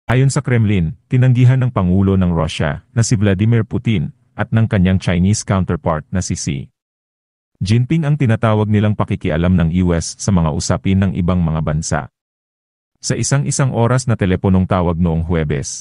Ayon sa Kremlin, tinanggihan ng Pangulo ng Russia na si Vladimir Putin at ng kanyang Chinese counterpart na si Xi Jinping ang tinatawag nilang pakikialam ng US sa mga usapin ng ibang mga bansa. Sa isang oras na teleponong tawag noong Huwebes,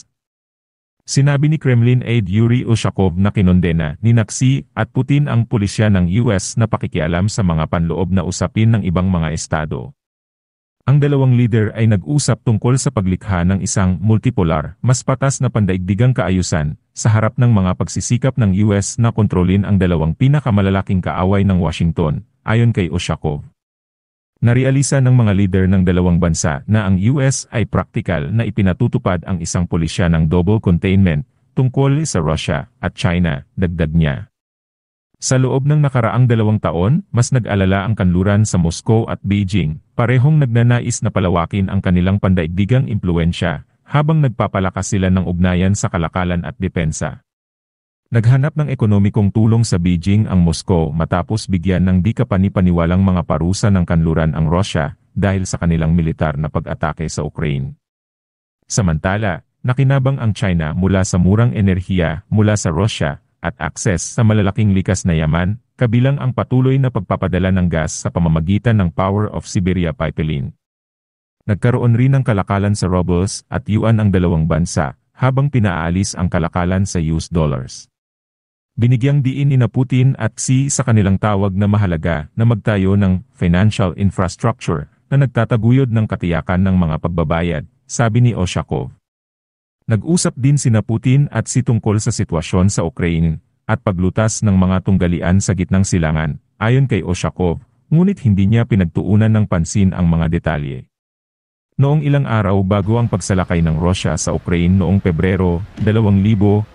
sinabi ni Kremlin aide Yuri Ushakov na kinondena ni Xi at Putin ang pulisya ng US na pakikialam sa mga panloob na usapin ng ibang mga estado. Ang dalawang leader ay nag-usap tungkol sa paglikha ng isang multipolar, mas patas na pandaigdigang kaayusan, sa harap ng mga pagsisikap ng US na kontrolin ang dalawang pinakamalalaking kaaway ng Washington, ayon kay Ushakov. Narealisa ng mga leader ng dalawang bansa na ang US ay praktikal na ipinatutupad ang isang pulisya ng double containment tungkol sa Russia at China, dagdag niya. Sa loob ng nakaraang 2 taon, mas nag-alala ang kanluran sa Moscow at Beijing, parehong nagnanais na palawakin ang kanilang pandaigdigang impluwensya, habang nagpapalakas sila ng ugnayan sa kalakalan at depensa. Naghanap ng ekonomikong tulong sa Beijing ang Moscow matapos bigyan ng di kapani-paniwalang mga parusa ng kanluran ang Russia dahil sa kanilang militar na pag-atake sa Ukraine. Samantala, nakinabang ang China mula sa murang enerhiya mula sa Russia at akses sa malalaking likas na yaman, kabilang ang patuloy na pagpapadala ng gas sa pamamagitan ng Power of Siberia Pipeline. Nagkaroon rin ng kalakalan sa rubles at yuan ang dalawang bansa, habang pinaalis ang kalakalan sa US dollars. Binigyang diin ni Putin at Xi sa kanilang tawag na mahalaga na magtayo ng financial infrastructure na nagtataguyod ng katiyakan ng mga pagbabayad, sabi ni Ushakov. Nag-usap din sina Putin at Xi tungkol sa sitwasyon sa Ukraine at paglutas ng mga tunggalian sa gitnang silangan, ayon kay Ushakov, ngunit hindi niya pinagtuunan ng pansin ang mga detalye. Noong ilang araw bago ang pagsalakay ng Russia sa Ukraine noong Pebrero 2022,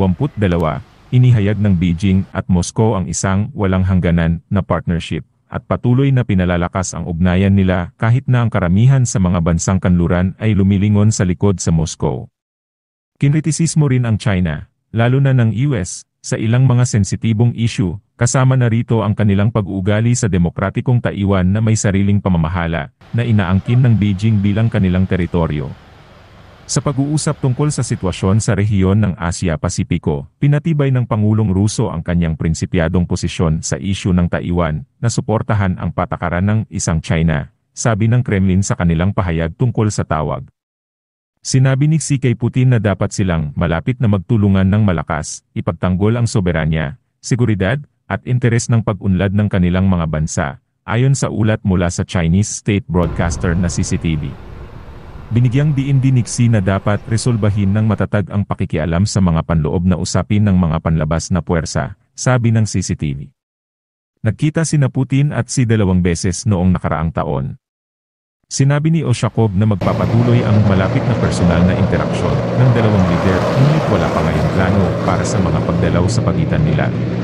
inihayag ng Beijing at Moscow ang isang walang hangganan na partnership at patuloy na pinalalakas ang ugnayan nila kahit na ang karamihan sa mga bansang kanluran ay lumilingon sa likod sa Moscow. Kinritisismo rin ang China, lalo na ng US, sa ilang mga sensitibong issue, kasama na rito ang kanilang pag-uugali sa demokratikong Taiwan na may sariling pamamahala, na inaangkin ng Beijing bilang kanilang teritoryo. Sa pag-uusap tungkol sa sitwasyon sa rehiyon ng Asia-Pasipiko, pinatibay ng Pangulong Ruso ang kanyang prinsipyadong posisyon sa issue ng Taiwan, na suportahan ang patakaran ng isang China, sabi ng Kremlin sa kanilang pahayag tungkol sa tawag. Sinabi ni Xi kay Putin na dapat silang malapit na magtulungan ng malakas, ipagtanggol ang soberanya, seguridad, at interes ng pag-unlad ng kanilang mga bansa, ayon sa ulat mula sa Chinese state broadcaster na CCTV. Binigyang diin din ni Xi na dapat resolbahin ng matatag ang pakikialam sa mga panloob na usapin ng mga panlabas na puwersa, sabi ng CCTV. Nagkita sina Putin at Xi 2 beses noong nakaraang taon. Sinabi ni Ushakov na magpapatuloy ang malapit na personal na interaksyon ng dalawang leader, ngunit wala pa ngayong plano para sa mga pagdalaw sa pagitan nila.